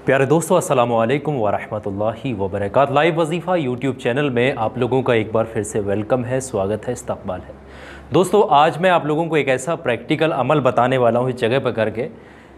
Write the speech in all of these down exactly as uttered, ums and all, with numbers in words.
प्यारे दोस्तों, अस्सलामु अलैकुम वरहमतुल्लाहि वबरकातुहू। लाइव वजीफ़ा यूट्यूब चैनल में आप लोगों का एक बार फिर से वेलकम है, स्वागत है, इस्तकबाल है। दोस्तों, आज मैं आप लोगों को एक ऐसा प्रैक्टिकल अमल बताने वाला हूँ इस जगह पर करके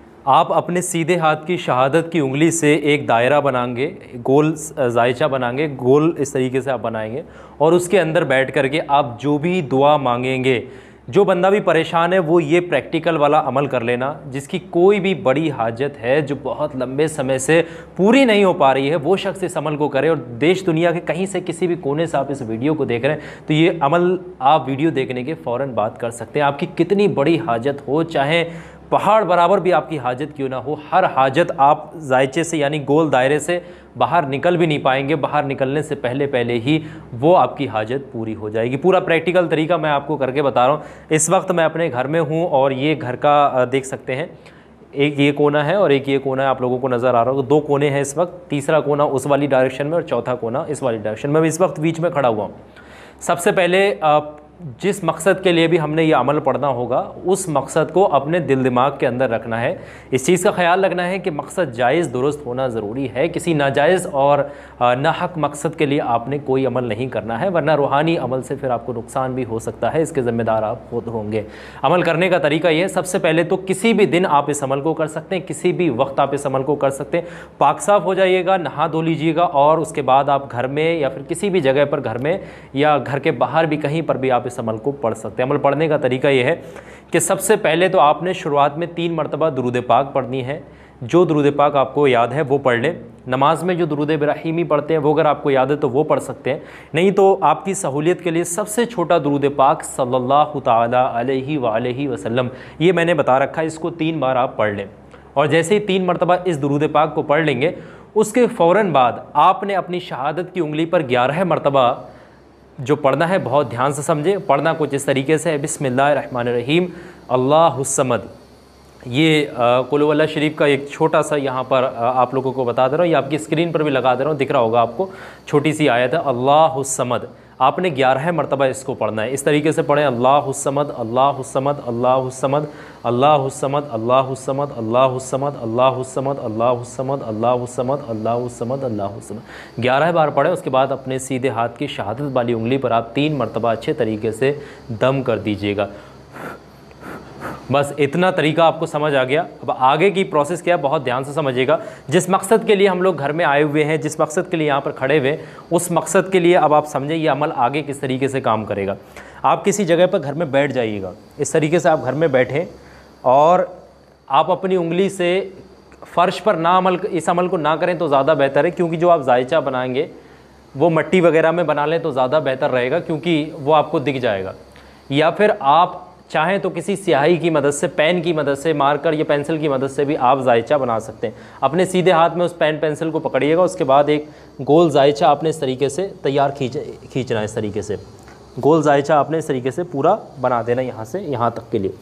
आप अपने सीधे हाथ की शहादत की उंगली से एक दायरा बनाएंगे, गोल जायचा बनाएंगे, गोल इस तरीके से आप बनाएंगे और उसके अंदर बैठ करके आप जो भी दुआ मांगेंगे, जो बंदा भी परेशान है वो ये प्रैक्टिकल वाला अमल कर लेना। जिसकी कोई भी बड़ी हाजत है जो बहुत लंबे समय से पूरी नहीं हो पा रही है, वो शख्स इस अमल को करे। और देश दुनिया के कहीं से किसी भी कोने से आप इस वीडियो को देख रहे हैं तो ये अमल आप वीडियो देखने के फ़ौरन बात कर सकते हैं। आपकी कितनी बड़ी हाजत हो, चाहे पहाड़ बराबर भी आपकी हाजत क्यों ना हो, हर हाजत आप जायचे से यानी गोल दायरे से बाहर निकल भी नहीं पाएंगे। बाहर निकलने से पहले पहले ही वो आपकी हाजत पूरी हो जाएगी। पूरा प्रैक्टिकल तरीका मैं आपको करके बता रहा हूँ। इस वक्त मैं अपने घर में हूँ और ये घर का देख सकते हैं, एक ये कोना है और एक ये कोना है, आप लोगों को नज़र आ रहा होगा। दो कोने हैं इस वक्त, तीसरा कोना उस वाली डायरेक्शन में और चौथा कोना इस वाली डायरेक्शन में। मैं इस वक्त बीच में खड़ा हुआ हूँ। सबसे पहले आप जिस मकसद के लिए भी हमने ये अमल पढ़ना होगा, उस मकसद को अपने दिल दिमाग के अंदर रखना है। इस चीज़ का ख्याल रखना है कि मकसद जायज़ दुरुस्त होना ज़रूरी है। किसी नाजायज़ और नाहक मकसद के लिए आपने कोई अमल नहीं करना है, वरना रूहानी अमल से फिर आपको नुकसान भी हो सकता है। इसके ज़िम्मेदार आप खुद होंगे। अमल करने का तरीका ये है, सबसे पहले तो किसी भी दिन आप इस अमल को कर सकते हैं, किसी भी वक्त आप इस अमल को कर सकते हैं। पाक साफ़ हो जाइएगा, नहा धो लीजिएगा और उसके बाद आप घर में या फिर किसी भी जगह पर, घर में या घर के बाहर भी कहीं पर भी आप इस अमल को पढ़ सकते हैं। अमल पढ़ने का तरीका यह है कि सबसे पहले तो आपने शुरुआत में तीन मरतबा दुरूद पाक पढ़नी है। जो दुरूद पाक आपको याद है वो पढ़ लें। नमाज में जो दुरूद इब्राहीमी पढ़ते हैं वो अगर आपको याद है तो वो पढ़ सकते हैं, नहीं तो आपकी सहूलियत के लिए सबसे छोटा दुरूद पाक सल्लल्लाहु ताला अलैहि वालैहि वसल्लम, ये मैंने बता रखा है, इसको तीन बार आप पढ़ लें। और जैसे ही तीन मरतबा इस दुरूद पाक को पढ़ लेंगे, उसके फ़ौरन बाद आपने अपनी शहादत की उंगली पर ग्यारह मरतबा जो पढ़ना है, बहुत ध्यान से समझे। पढ़ना कुछ इस तरीके से है, बिस्मिल्लाहिर्रहमानिर्रहीम अल्लाहुस्समद। ये कुल हुवल्लाह शरीफ का एक छोटा सा यहाँ पर आ, आप लोगों को बता दे रहा हूँ, ये आपकी स्क्रीन पर भी लगा दे रहा हूँ, दिख रहा होगा आपको। छोटी सी आयत है अल्लाहुस्समद, आपने ग्यारह मरतबा इसको पढ़ना है। इस तरीके से पढ़ें, अल्लाहुस्समद अल्लाहुस्समद अल्लाहुस्समद अल्लाहुस्समद अल्लाहुस्समद अल्लाहुस्समद अल्लाहुस्समद अल्लाहुस्समद अल्लाहुस्समद अल्लाहुस्समद अल्लाहुस्समद ग्यारह बार पढ़ें। उसके बाद अपने सीधे हाथ की शहादत वाली उंगली पर आप तीन मरतबा अच्छे तरीके से दम कर दीजिएगा। बस इतना तरीका आपको समझ आ गया। अब आगे की प्रोसेस क्या है, बहुत ध्यान से समझिएगा। जिस मकसद के लिए हम लोग घर में आए हुए हैं, जिस मकसद के लिए यहाँ पर खड़े हुए, उस मकसद के लिए अब आप समझें ये अमल आगे किस तरीके से काम करेगा। आप किसी जगह पर घर में बैठ जाइएगा, इस तरीके से आप घर में बैठें और आप अपनी उंगली से फ़र्श पर ना अमल इस अमल को ना करें तो ज़्यादा बेहतर है, क्योंकि जो आप जायचा बनाएंगे वो मट्टी वगैरह में बना लें तो ज़्यादा बेहतर रहेगा, क्योंकि वो आपको दिख जाएगा। या फिर आप चाहें तो किसी स्याही की मदद से, पेन की मदद से, मार्कर या पेंसिल की मदद से भी आप जायचा बना सकते हैं। अपने सीधे हाथ में उस पेन पेंसिल को पकड़िएगा, उसके बाद एक गोल जायचा आपने इस तरीके से तैयार खींच खींचना है। इस तरीके से गोल जायचा आपने इस तरीके से पूरा बना देना, यहाँ से यहाँ तक के लिए,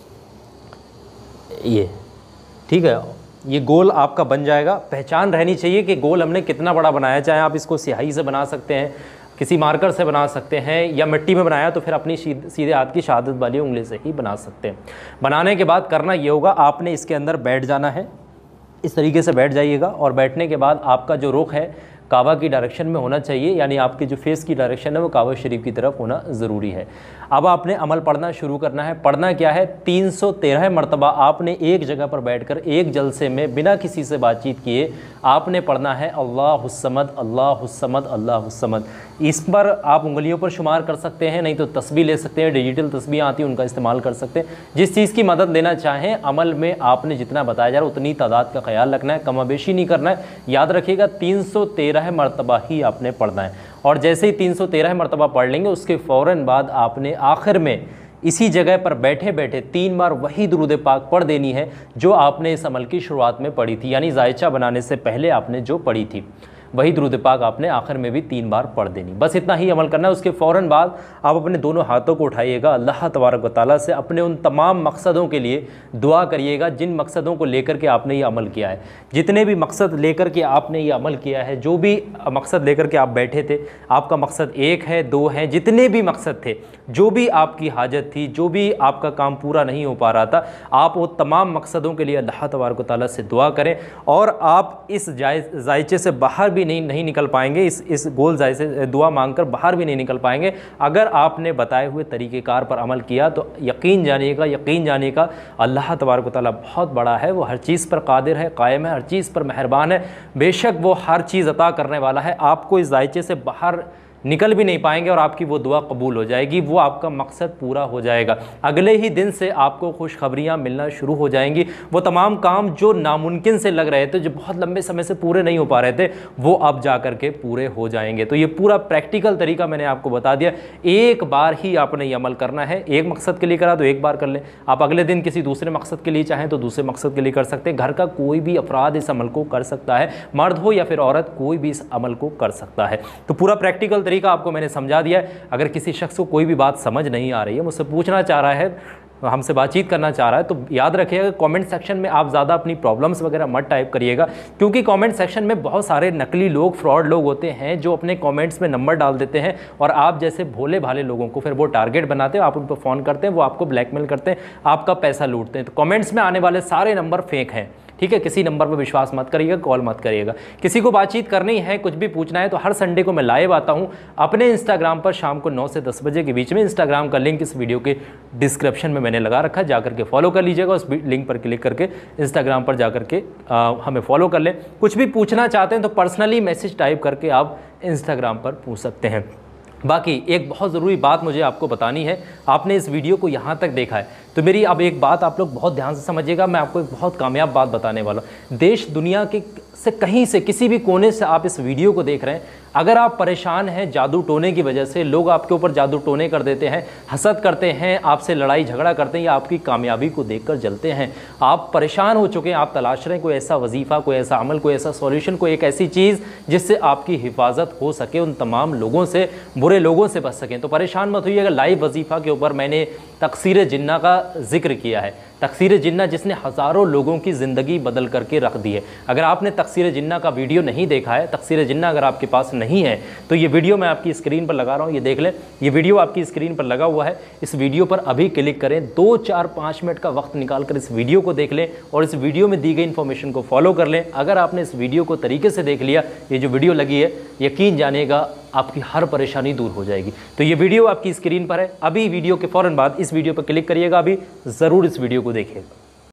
ये ठीक है। ये गोल आपका बन जाएगा। पहचान रहनी चाहिए कि गोल हमने कितना बड़ा बनाया। चाहे आप इसको स्याही से बना सकते हैं, किसी मार्कर से बना सकते हैं, या मिट्टी में बनाया तो फिर अपनी सीधे हाथ की शहादत वाली उंगली से ही बना सकते हैं। बनाने के बाद करना ये होगा, आपने इसके अंदर बैठ जाना है। इस तरीके से बैठ जाइएगा और बैठने के बाद आपका जो रुख है काबा की डायरेक्शन में होना चाहिए, यानी आपके जो फेस की डायरेक्शन है वो काबा शरीफ की तरफ होना ज़रूरी है। अब आपने अमल पढ़ना शुरू करना है। पढ़ना क्या है, तीन सौ तेरह मरतबा आपने एक जगह पर बैठकर एक जलसे में बिना किसी से बातचीत किए आपने पढ़ना है अल्लाहुस्समद अल्लाहुस्समद अल्लाहुस्समद। इस पर आप उंगलियों पर शुमार कर सकते हैं, नहीं तो तस्बीह ले सकते हैं, डिजिटल तस्बीह आती है उनका इस्तेमाल कर सकते हैं। जिस चीज़ की मदद लेना चाहें, अमल में आपने जितना बताया जा रहा है उतनी तादाद का ख्याल रखना है, कमाबेशी नहीं करना है। याद रखिएगा तीन सौ तेरह मरतबा ही आपने पढ़ना है। और जैसे ही तीन सौ तेरह मरतबा पढ़ लेंगे, उसके फ़ौरन बाद आपने आखिर में इसी जगह पर बैठे बैठे तीन बार वही दुरूद पाक पढ़ देनी है जो आपने इस अमल की शुरुआत में पढ़ी थी, यानी जायचा बनाने से पहले आपने जो पढ़ी थी। वही दुरूद पाक आपने आखिर में भी तीन बार पढ़ देनी। बस इतना ही अमल करना है। उसके फ़ौरन बाद आप अपने दोनों हाथों को उठाइएगा, अल्लाह तबारक व तआला से अपने उन तमाम मकसदों के लिए दुआ करिएगा जिन मकसदों को लेकर के आपने ये अमल किया है। जितने भी मकसद लेकर के आपने ये अमल किया है, जो भी मकसद लेकर के आप बैठे थे, आपका मकसद एक है, दो है, जितने भी मकसद थे, जो भी आपकी हाजत थी, जो भी आपका काम पूरा नहीं हो पा रहा था, आप वो तमाम मकसदों के लिए अल्लाह तबारक व तआला से दुआ करें। और आप इस जायचे से बाहर भी नहीं नहीं निकल पाएंगे, इस इस गोल जायचे दुआ मांगकर बाहर भी नहीं निकल पाएंगे। अगर आपने बताए हुए तरीक़ेकार पर अमल किया तो यकीन जानिएगा यकीन जानिएगा अल्लाह तबारक व तआला बहुत बड़ा है, वो हर चीज़ पर कादिर है, कायम है, हर चीज़ पर मेहरबान है। बेशक वो हर चीज़ अता करने वाला है। आपको इस जायचे से बाहर निकल भी नहीं पाएंगे और आपकी वो दुआ कबूल हो जाएगी, वो आपका मकसद पूरा हो जाएगा। अगले ही दिन से आपको खुशखबरियाँ मिलना शुरू हो जाएंगी। वो तमाम काम जो नामुमकिन से लग रहे थे, जो बहुत लंबे समय से पूरे नहीं हो पा रहे थे, वो अब जा कर के पूरे हो जाएंगे। तो ये पूरा प्रैक्टिकल तरीका मैंने आपको बता दिया। एक बार ही आपने ये अमल करना है। एक मकसद के लिए करा तो एक बार कर लें, आप अगले दिन किसी दूसरे मकसद के लिए चाहें तो दूसरे मकसद के लिए कर सकते हैं। घर का कोई भी अफराद इस अमल को कर सकता है, मर्द हो या फिर औरत, कोई भी इस अमल को कर सकता है। तो पूरा प्रैक्टिकल तरीका आपको मैंने समझा दिया है। अगर किसी शख्स को कोई भी बात समझ नहीं आ रही है, मुझसे पूछना चाह रहा है, हमसे बातचीत करना चाह रहा है, तो याद रखिएगा कमेंट सेक्शन में आप ज़्यादा अपनी प्रॉब्लम्स वगैरह मत टाइप करिएगा, क्योंकि कमेंट सेक्शन में बहुत सारे नकली लोग, फ्रॉड लोग होते हैं जो अपने कमेंट्स में नंबर डाल देते हैं और आप जैसे भोले भाले लोगों को फिर वो टारगेट बनाते हैं, आप उन पर फ़ोन करते हैं, वो आपको ब्लैकमेल करते हैं, आपका पैसा लूटते हैं। तो कमेंट्स में आने वाले सारे नंबर फेक हैं, ठीक है। किसी नंबर पर विश्वास मत करिएगा, कॉल मत करिएगा। किसी को बातचीत करनी है, कुछ भी पूछना है, तो हर संडे को मैं लाइव आता हूं अपने इंस्टाग्राम पर शाम को नौ से दस बजे के बीच में। इंस्टाग्राम का लिंक इस वीडियो के डिस्क्रिप्शन में मैंने लगा रखा है, जाकर के फॉलो कर लीजिएगा। उस लिंक पर क्लिक करके इंस्टाग्राम पर जाकर के आ, हमें फॉलो कर लें। कुछ भी पूछना चाहते हैं तो पर्सनली मैसेज टाइप करके आप इंस्टाग्राम पर पूछ सकते हैं। बाकी एक बहुत ज़रूरी बात मुझे आपको बतानी है। आपने इस वीडियो को यहाँ तक देखा है तो मेरी अब एक बात आप लोग बहुत ध्यान से समझिएगा। मैं आपको एक बहुत कामयाब बात बताने वाला हूँ। देश दुनिया के से कहीं से, किसी भी कोने से आप इस वीडियो को देख रहे हैं, अगर आप परेशान हैं जादू टोने की वजह से, लोग आपके ऊपर जादू टोने कर देते हैं, हसद करते हैं, आपसे लड़ाई झगड़ा करते हैं या आपकी कामयाबी को देखकर जलते हैं, आप परेशान हो चुके हैं, आप तलाश रहे हैं कोई ऐसा वजीफ़ा, कोई ऐसा अमल, कोई ऐसा सॉल्यूशन, कोई एक ऐसी चीज़ जिससे आपकी हिफाजत हो सके, उन तमाम लोगों से, बुरे लोगों से बच सकें, तो परेशान मत होइएगा। लाइव वजीफ़ा के ऊपर मैंने तकसीर जिन्ना का जिक्र किया है। तकसीर जिन्ना जिसने हज़ारों लोगों की ज़िंदगी बदल करके रख दी है। अगर आपने तकसीर जिन्ना का वीडियो नहीं देखा है, तकसीर जिन्ना अगर आपके पास नहीं है, तो ये वीडियो मैं आपकी स्क्रीन पर लगा रहा हूँ, ये देख लें। ये वीडियो आपकी स्क्रीन पर लगा हुआ है, इस वीडियो पर अभी क्लिक करें, दो चार पाँच मिनट का वक्त निकाल कर इस वीडियो को देख लें और इस वीडियो में दी गई इन्फॉर्मेशन को फॉलो कर लें। अगर आपने इस वीडियो को तरीके से देख लिया, ये जो वीडियो लगी है, यकीन जानिएगा आपकी हर परेशानी दूर हो जाएगी। तो ये वीडियो आपकी स्क्रीन पर है, अभी वीडियो के फ़ौरन बाद इस वीडियो पर क्लिक करिएगा, अभी ज़रूर इस वीडियो को देखिएगा।